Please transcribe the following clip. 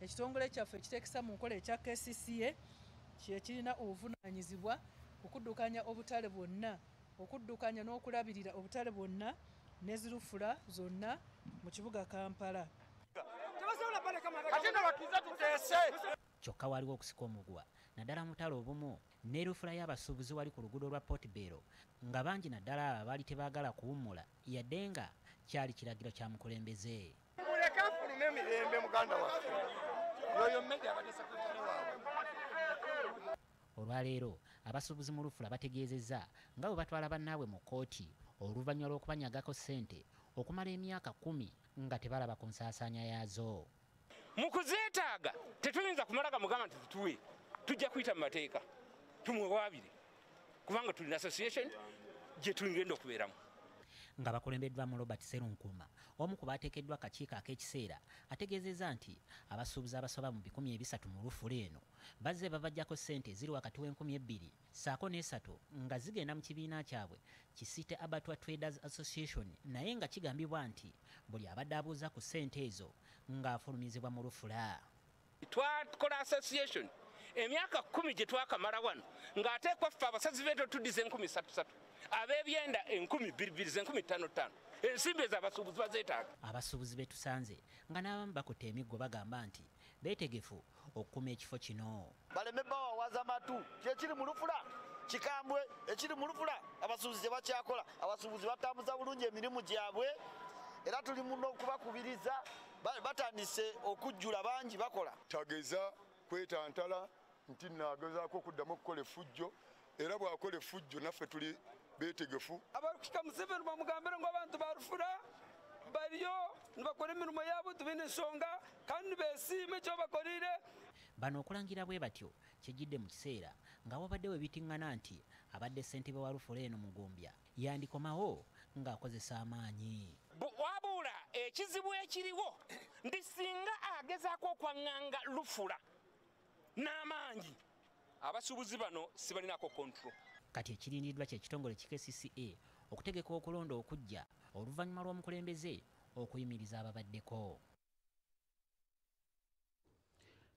ekitongole kyaffe ekiteekesa mu nkola ekya KCCA kye kirina obuvunaanyizibwa okuddukanya obutale bwonna, okuddukanya n'okulabirira obutale bwonna n'ezirufula zonna mu kibuga Kampala. Kyokka waliwo okusika omugwa naddala mutale obumu n'erufula y'abasuubuzi wali ku luguudo lwa Port Bell nga bangi naddala abo abaali tebaagala kuwummula yadde nga kyali kiragiro kya mukulembeze. Muleke afulume emirembe muganda waffe yoyo mmedi abadde sekretary waabwe. Olwaleero abasuubuzi mu lufula bategeezezza nga bwe batwala bannaabwe mu kkooti oluvannyuma lw'okubanyagako ssente okumala emyaka 10 nga tebalaba ku nsaasaanya yaazo. Mu kuzeetaaga tetuyinza kumalaga mugamba nti tutuwe tujja kuyita mu mateeka tumwewaabire kubanga tulina association gye tugenda okubeeramu. Nga bakulembeddwamu Robert Serunkuma omu ku baateekeddwa akakiiko ak'ekiseera ategeezezza nti abasuubuzi abasoba mu 300 mu lufula eno bazze babajjako ssente eziri wakati w'2,000 ssaako n'3 nga zigenda mu kibiina kyabwe Kisite Abattoir Traders Association, naye nga kigambibwa nti buli abadde abuuza ku ssente ezo ng'afulumizibwa mu lufula. Twakola association emyaka 10 gye twakamala wano ng'ateekwa ffe abasazi beeto tuddize 3,000 abeebyenda 2,200 5,500 ensimbi ezo abasuubuzi bazeetaaga. Abasuubuzi betusanze nga n'abamu bakutte emiggo bagamba nti beetegefu okukuuma ekifo kino. Baleme bawawaza amatu kyekiri mu lufula kikambwe ekiri mu lufula abasuubuzi gye bakyakola abasuubuzi batambuza bulungi emirimu gyabwe era tuli muno okubakubiriza batandise okujjula bangi bakola. Tageza kwetantala nti naagezaako okuddamu okukola effujjo era bw'akola effujjo naffe tuli beetegefu. Abakika Museveni bamugambira ngo abantu barufula baliyo nibakola emirimu yaabwe tubina ensonga kandi beesiime kyo bakolire. Bano okulangira bwe batyo kijjidde mu kiseera nga wabaddewo ebitiŋŋana nti abadde ssentebe wa lufula eno Mugumbya yandikomawo ng'akozesa amaanyi. Wabula ekizibu ekiriwo ndi singa agezaako okwaŋŋanga lufula n'amaanyi abasuubuzi bano sibalinako control. Kati ekirindiddwa ky'ekitongole KCCA okutegeka okulonda okujja oluvannyuma lw'omukulembeze okuyimiriza ababaddeko.